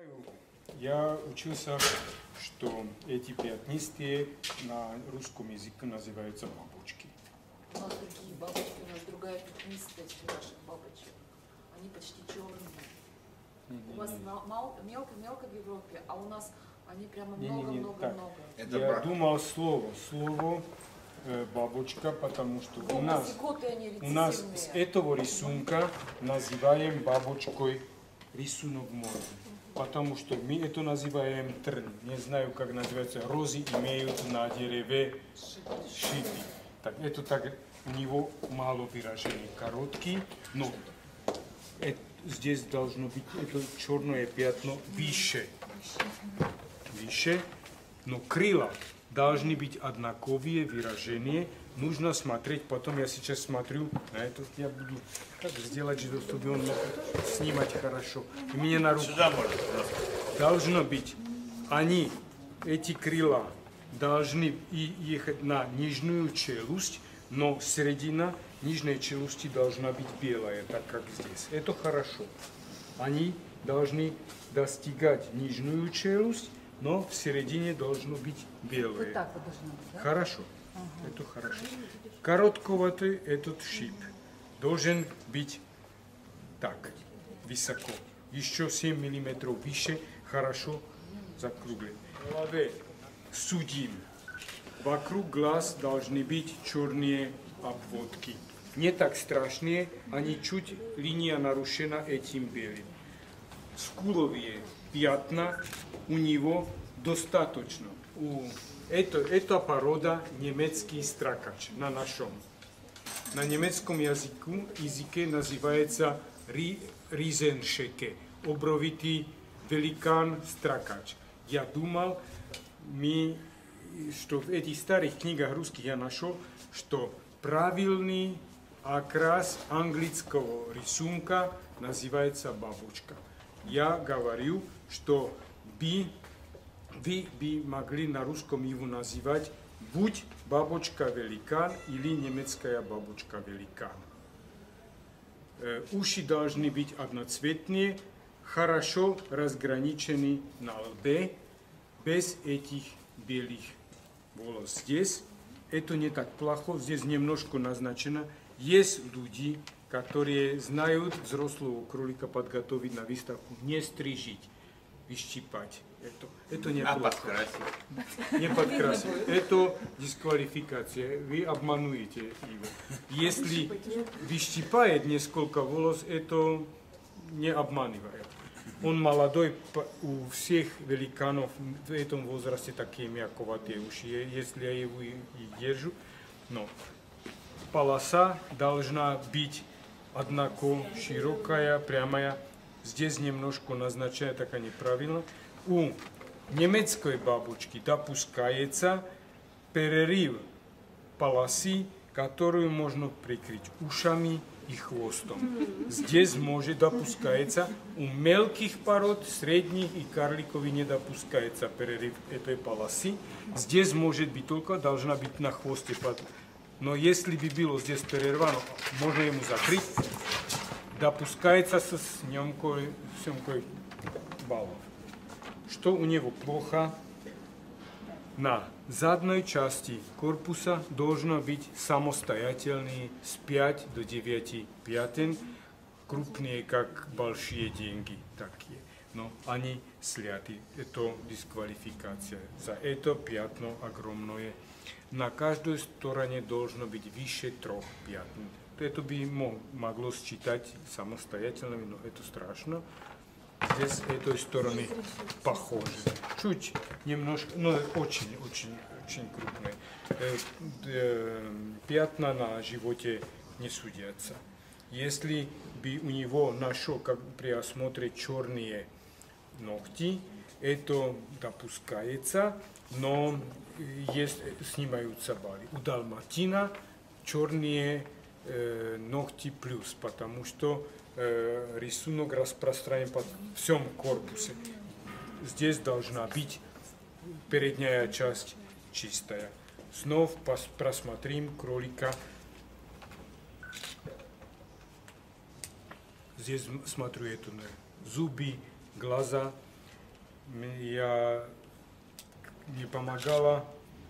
Я учился, что эти пятнистые на русском языке называются бабочки. У нас другие бабочки, у нас другая пятнистость у наших бабочек. Они почти черные. У вас мелко в Европе, а у нас они прямо много-много-много. Я думал слово бабочка, потому что у нас с этого рисунка называем бабочкой рисунок моря. Потому что мы это называем трн. Не знаю, как называется. Розы имеют на дереве шипы. Так, это так, у него мало выражений, короткий, но здесь должно быть это черное пятно выше, но крылья должны быть одинаковые выражения. Нужно смотреть, потом я сейчас смотрю на это, я буду как сделать, чтобы он мог снимать хорошо. И мне на руку должно быть, эти крылья должны ехать на нижнюю челюсть, но середина нижней челюсти должна быть белая, так как здесь. Это хорошо. Они должны достигать нижнюю челюсть, но в середине должно быть белое. Вот так вот должно быть, да? Хорошо. Ага. Это хорошо. Коротковатый этот шип должен быть так, высоко. Еще 7 мм выше, хорошо закруглен. В голове судим. Вокруг глаз должны быть черные обводки. Не так страшные, они чуть линия нарушена этим белым. Скуловые пятна у него достаточно. Это порода немецкий строкач на нашем. На немецком языке называется ризеншеке, обровитый великан строкач. Я думал, что в этих старых книгах русских я нашел, что правильный окрас английского рисунка называется бабочка. Я говорю, что вы бы могли на русском его называть будь бабочка-великан или немецкая бабочка-великан. Уши должны быть одноцветные, хорошо разграничены на лбе, без этих белых волос. Здесь это не так плохо, здесь немножко назначено. Есть люди, которые знают взрослого кролика подготовить на выставку, не стрижить, выщипать. Это не плохо. Не подкрасить. Это дисквалификация. Вы обманываете его. Если выщипает несколько волос, это не обманывает. Он молодой, у всех великанов в этом возрасте такие мягковатые уши, если я его и держу. Но полоса должна быть однако широкая, прямая. Здесь немножко назначена так неправильно. У немецкой бабочки допускается перерыв полосы, которую можно прикрыть ушами и хвостом. Здесь может допускается, у мелких пород, средних и карликовых не допускается перерыв этой полосы. Здесь может быть только, должна быть на хвосте. Но если бы было здесь перервано, можно ему закрыть. Допускается со съемкой баллов. Что у него плохо? На задней части корпуса должно быть самостоятельные с 5 до 9 пятен, крупные как большие деньги такие. Но они сляты. Это дисквалификация. За это пятно огромное. На каждой стороне должно быть выше 3 пятен. Это бы могло считать самостоятельно, но это страшно. Здесь с этой стороны похоже. Чуть немножко, но очень крупные. Пятна на животе не судятся. Если бы у него нашел, как при осмотре, черные ногти, это допускается, но снимаются бали. У далматина черные ногти плюс, потому что рисунок распространен по всем корпусе. Здесь должна быть передняя часть чистая. Снова просмотрим кролика. Здесь смотрю это зубы, глаза. мне помогала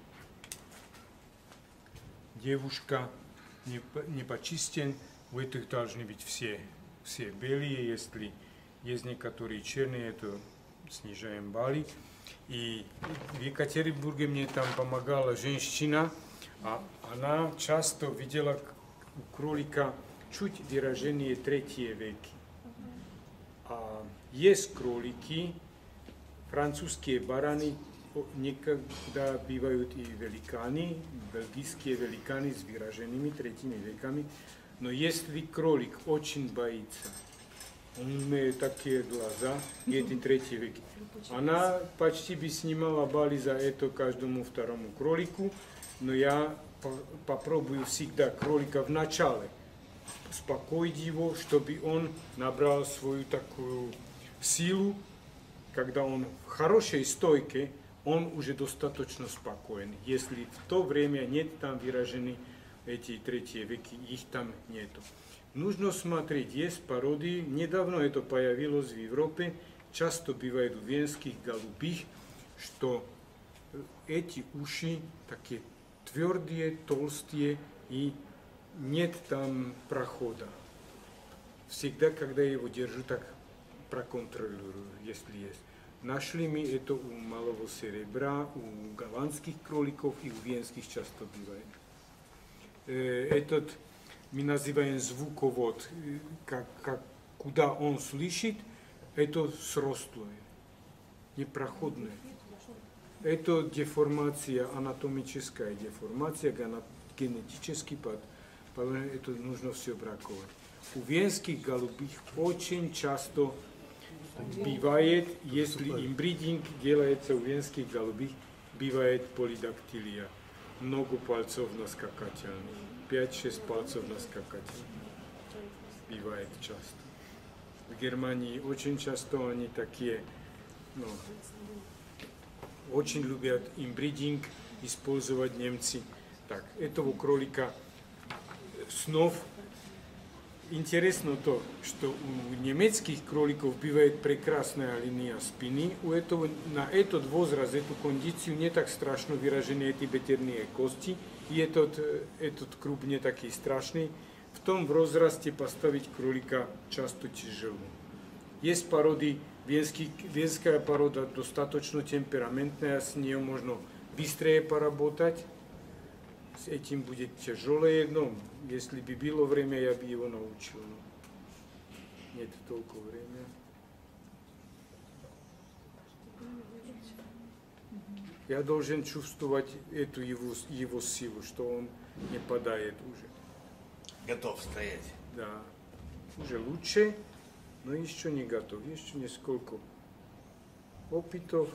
девушка, не почистен, в этих должны быть все белые, если есть некоторые черные, то снижаем баллы. И в Екатеринбурге мне там помогала женщина, а она часто видела у кролика чуть выражение третье веки. А есть кролики, французские бараны, никогда бывают и великаны, бельгийские великаны с выраженными третьими веками. Но если кролик очень боится, он имеет такие глаза, и эти третьи веки, она почти бы снимала баллы за это каждому второму кролику, но я попробую всегда кролика в начале успокоить его, чтобы он набрал свою такую силу, когда он в хорошей стойке, он уже достаточно спокоен. Если в то время нет там выражены эти третьи веки, их там нету. Нужно смотреть, есть породы, недавно это появилось в Европе, часто бывает у венских голубых, что эти уши такие твердые, толстые и нет там прохода. Всегда, когда я его держу, так проконтролирую, если есть. Нашли мы это у малого серебра, у голландских кроликов и у венских часто бывает. Этот мы называем звуковод, куда он слышит, это срослое, непроходное. Это деформация, анатомическая деформация, генетический это нужно все браковать. У венских голубых очень часто бывает, если имбридинг делается у венских голубых, бывает полидактилия. Много пальцев на скакательных, 5-6 пальцев на скакательных. Бывает часто. В Германии очень часто они такие, очень любят имбридинг использовать немцы. Так, этого кролика снов. Интересно то, что у немецких кроликов бывает прекрасная линия спины. У этого, на этот возраст, эту кондицию не так страшно выражены эти бедренные кости. И этот круп не такой страшный. В том возрасте поставить кролика часто тяжело. Есть породы, венская порода достаточно темпераментная, с ней можно быстрее поработать. С этим будет тяжелее, но если бы было время, я бы его научил. Нет только времени. Я должен чувствовать эту его силу, что он не падает уже. Готов стоять. Да, уже лучше, но еще не готов. Еще несколько опытов,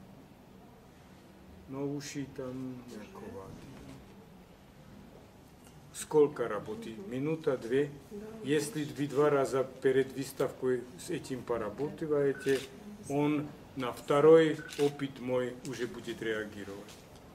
но уши там мягковаты. Сколько работы? Минута, две. Если вы 2 раза перед выставкой с этим поработаете, он на второй опыт мой уже будет реагировать.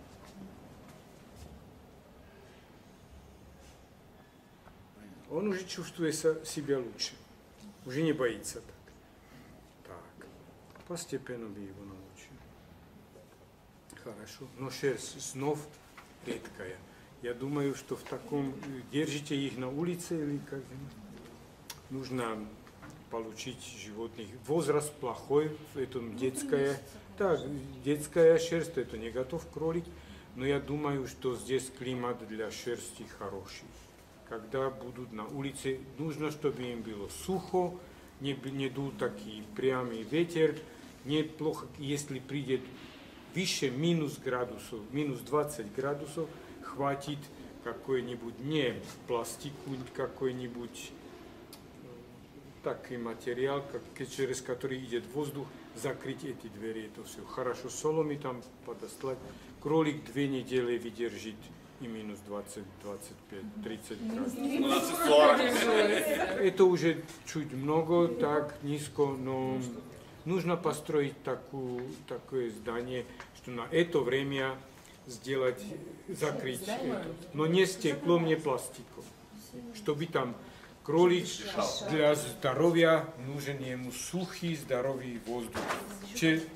Он уже чувствует себя лучше, уже не боится так. Постепенно бы его научил. Хорошо, но шерсть снов редкая. Я думаю, что в таком, держите их на улице или как нужно получить животных. Возраст плохой, это детская, так, детская шерсть, это не готов кролик, но я думаю, что здесь климат для шерсти хороший. Когда будут на улице, нужно, чтобы им было сухо, не дул такой прямый ветер, неплохо, если придет выше минус градусов, минус 20 градусов, хватит какой-нибудь, не пластику, какой-нибудь такой материал, через который идет воздух, закрыть эти двери, это все. Хорошо, соломи там подослать. Кролик 2 недели выдержит и минус 20, 25, 30 градусов. 40. Это уже чуть много, так низко, но нужно построить такое здание, что на это время сделать, закрыть это. Но не стеклом, не пластиком. Чтобы там кролик для здоровья нужен ему сухий, здоровый воздух.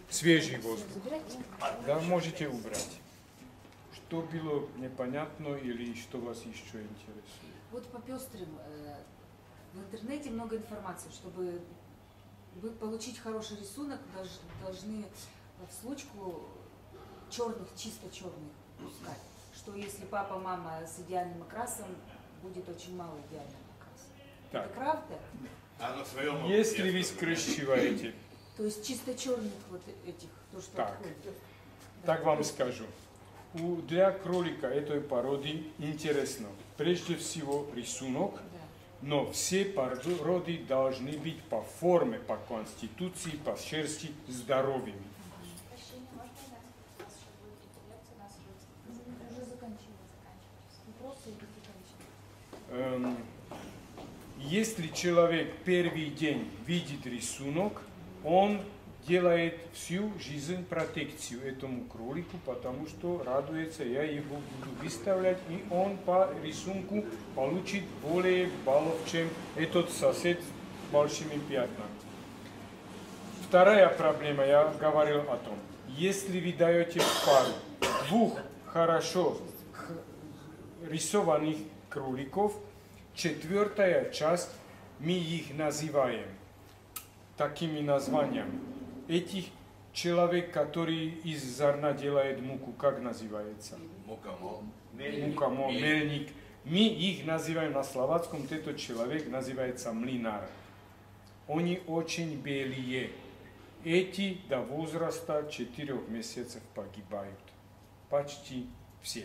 свежий воздух. Да, можете убрать. Что было непонятно или что вас еще интересует? Вот по пестрым. В интернете много информации. Чтобы получить хороший рисунок, должны в случку черных, чисто черных пускать. Что если папа, мама с идеальным окрасом, будет очень мало идеального окраса. Так. Это правда? Если вы скрещиваете, то есть чисто черных вот этих, то, что так, отходит. так вам скажу. Для кролика этой породы интересно прежде всего рисунок, Да. но все породы должны быть по форме, по конституции, по шерсти здоровыми. Уже заканчивается. Если человек первый день видит рисунок, он делает всю жизнь протекцию этому кролику, потому что радуется, я его буду выставлять, и он по рисунку получит более баллов, чем этот сосед с большими пятнами. Вторая проблема, я говорил о том, если вы даете в пару двух хорошо рисованных кроликов, четвертая часть, мы их называем такими названиями. Этих человек, который из зерна делает муку, как называется? Мукамол. Мукамол, мельник. Мы их называем на словацком, этот человек называется млинар. Они очень белые. Эти до возраста 4 месяцев погибают. Почти все.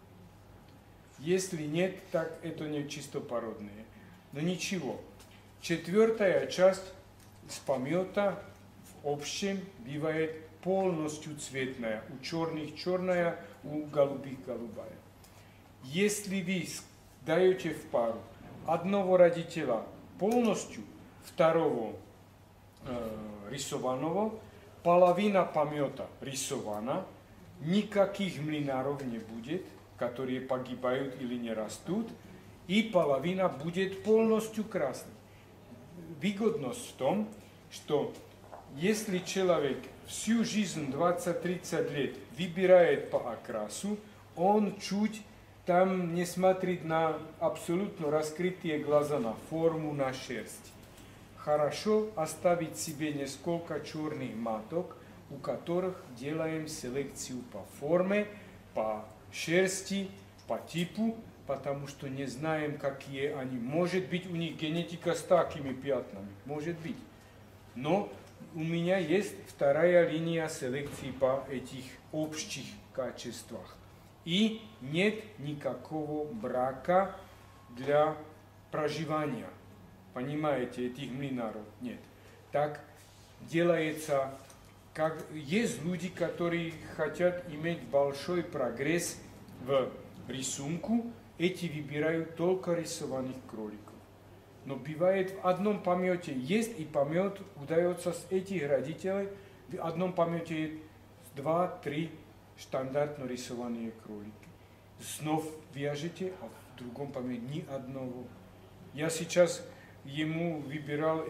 Если нет, так это не чистопородные. Но ничего. Четвертая часть с помета в общем бывает полностью цветная. У черных черная, у голубых голубая. Если вы даете в пару одного родителя полностью, второго рисованного, половина помета рисована, никаких млинаров не будет, которые погибают или не растут, и половина будет полностью красной. Выгодность в том, что если человек всю жизнь, 20-30 лет, выбирает по окрасу, он чуть там не смотрит на абсолютно раскрытые глаза, на форму, на шерсть. Хорошо оставить себе несколько черных маток, у которых делаем селекцию по форме, по шерсти, по типу, потому что не знаем, какие они. Может быть, у них генетика с такими пятнами, может быть. Но у меня есть вторая линия селекции по этих общих качествах. И нет никакого брака для проживания. Понимаете, этих млинаров нет. Так делается, как есть люди, которые хотят иметь большой прогресс в рисунку, эти выбирают только рисованных кроликов. Но бывает в одном помете есть, и помет удается с этих родителей, в одном помете 2-3 стандартно рисованные кролики. Снова вяжете, а в другом помете ни одного. Я сейчас ему выбирал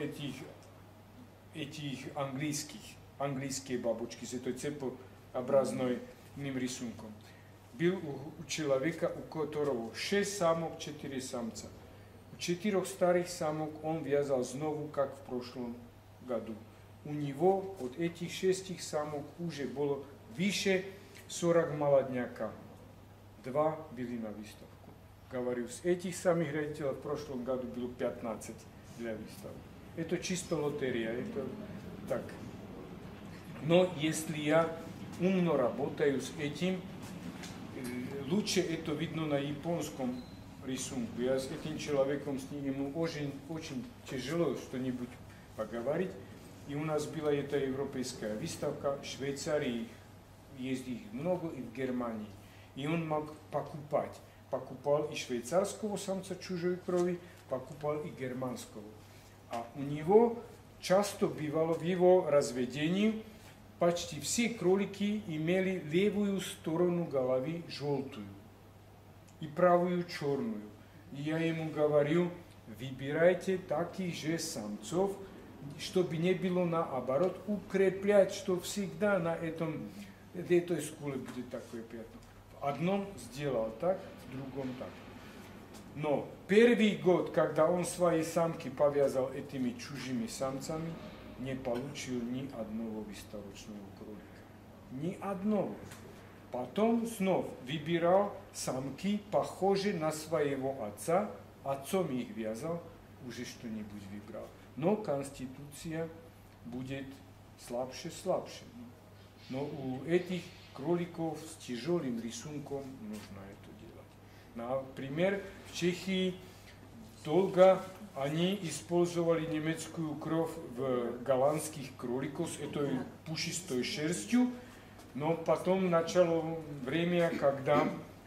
этих английские бабочки с этой цепообразной рисунком. Был у человека, у которого 6 самок, 4 самца. У 4 старых самок он вязал снова, как в прошлом году. У него от этих 6 самок уже было выше 40 молодняка. 2 были на выставку. Говорю, с этих самих родителей в прошлом году было 15 для выставки. Это чисто лотерея, это так. Но если я умно работаю с этим, лучше это видно на японском рисунку. Я с этим человеком, с ним ему очень тяжело что-нибудь поговорить. И у нас была эта европейская выставка в Швейцарии, есть их много, и в Германии. И он мог покупать. Покупал и швейцарского самца чужой крови, покупал и германского. А у него часто бывало в его разведении, почти все кролики имели левую сторону головы желтую и правую черную. И я ему говорил, выбирайте таких же самцов, чтобы не было наоборот, укреплять, что всегда на этой школе будет такое пятно. В одном сделал так, в другом так. Но первый год, когда он свои самки повязал этими чужими самцами, не получил ни одного висторочного кролика. Ни одного. Потом снова выбирал самки, похожие на своего отца, отцом их вязал, уже что-нибудь выбрал. Но конституция будет слабше. Но у этих кроликов с тяжелым рисунком нужно это делать. Например, в Чехии долго они использовали немецкую кровь в голландских кроликов с этой пушистой шерстью, но потом начало время, когда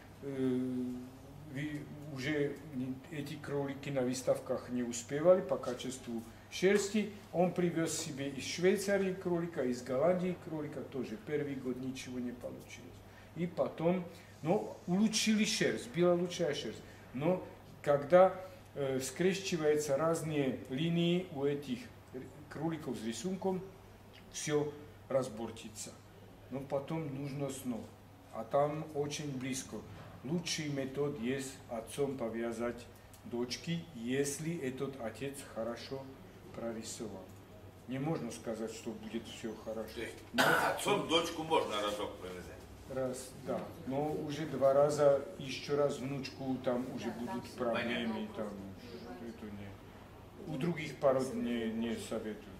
уже эти кролики на выставках не успевали по качеству шерсти. Он привез себе из Швейцарии кролика, из Голландии кролика, тоже первый год ничего не получилось. И потом, улучшили шерсть, была лучшая шерсть. Но когда скрещиваются разные линии у этих кроликов с рисунком, все разбортится. Но потом нужно снова. А там очень близко. Лучший метод есть отцом повязать дочки, если этот отец хорошо прорисовал. Не можно сказать, что будет все хорошо. То есть отцом дочку можно разок повязать? Раз, да. Но уже 2 раза, еще раз внучку, там уже будут проблемы. Там, это не. У других пород не советую.